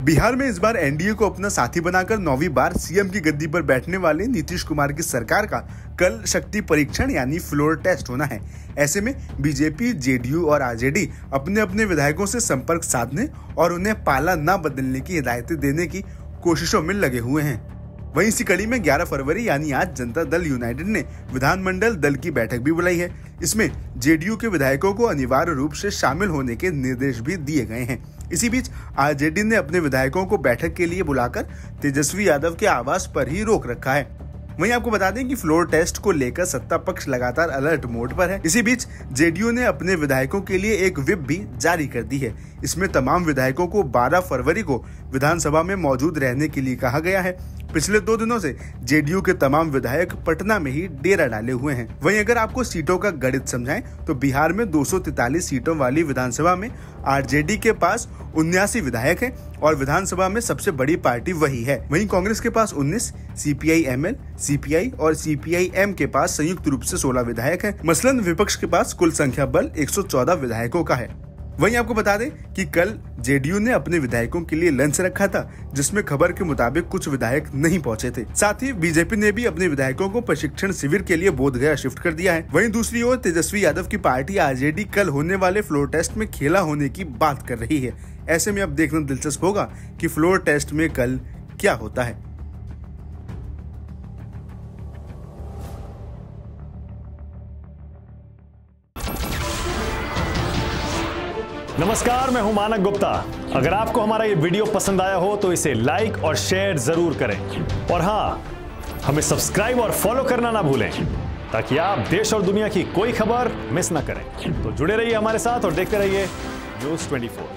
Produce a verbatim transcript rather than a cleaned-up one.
बिहार में इस बार एनडीए को अपना साथी बनाकर नौवीं बार सीएम की गद्दी पर बैठने वाले नीतीश कुमार की सरकार का कल शक्ति परीक्षण यानी फ्लोर टेस्ट होना है। ऐसे में बीजेपी, जेडीयू और आरजेडी अपने अपने विधायकों से संपर्क साधने और उन्हें पाला न बदलने की हिदायतें देने की कोशिशों में लगे हुए हैं। वहीं इसी कड़ी में ग्यारह फरवरी यानी आज जनता दल यूनाइटेड ने विधानमंडल दल की बैठक भी बुलाई है। इसमें जेडीयू के विधायकों को अनिवार्य रूप से शामिल होने के निर्देश भी दिए गए हैं। इसी बीच आरजेडी ने अपने विधायकों को बैठक के लिए बुलाकर तेजस्वी यादव के आवास पर ही रोक रखा है। वहीं आपको बता दें कि फ्लोर टेस्ट को लेकर सत्ता पक्ष लगातार अलर्ट मोड पर है। इसी बीच जेडीयू ने अपने विधायकों के लिए एक व्हिप भी जारी कर दी है। इसमें तमाम विधायकों को बारह फरवरी को विधानसभा में मौजूद रहने के लिए कहा गया है। पिछले दो दिनों से जेडीयू के तमाम विधायक पटना में ही डेरा डाले हुए हैं। वहीं अगर आपको सीटों का गणित समझाएं तो बिहार में दो सौ तैंतालीस सीटों वाली विधानसभा में आरजेडी के पास उन्यासी विधायक हैं और विधानसभा में सबसे बड़ी पार्टी वही है। वहीं कांग्रेस के पास उन्नीस, सीपीआई एमएल, सीपीआई और सीपीआई एम के पास संयुक्त रूप से सोलह विधायक हैं। मसलन विपक्ष के पास कुल संख्या बल एक सौ चौदह विधायकों का है। वहीं आपको बता दें कि कल जेडीयू ने अपने विधायकों के लिए लंच रखा था, जिसमें खबर के मुताबिक कुछ विधायक नहीं पहुंचे थे। साथ ही बीजेपी ने भी अपने विधायकों को प्रशिक्षण शिविर के लिए बोधगया शिफ्ट कर दिया है। वहीं दूसरी ओर तेजस्वी यादव की पार्टी आरजेडी कल होने वाले फ्लोर टेस्ट में खेला होने की बात कर रही है। ऐसे में अब देखना दिलचस्प होगा कि फ्लोर टेस्ट में कल क्या होता है। नमस्कार, मैं हूं मानक गुप्ता। अगर आपको हमारा ये वीडियो पसंद आया हो तो इसे लाइक और शेयर जरूर करें और हाँ, हमें सब्सक्राइब और फॉलो करना ना भूलें ताकि आप देश और दुनिया की कोई खबर मिस ना करें। तो जुड़े रहिए हमारे साथ और देखते रहिए न्यूज़ चौबीस।